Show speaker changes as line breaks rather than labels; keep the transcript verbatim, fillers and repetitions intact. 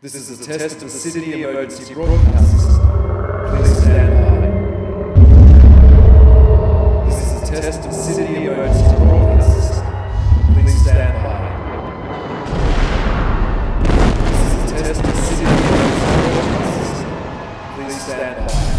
This is a test of the city emergency broadcast system. Please stand by. This is a test of city emergency broadcast system. Please stand by. This is a test of city emergency broadcast system. Please stand by.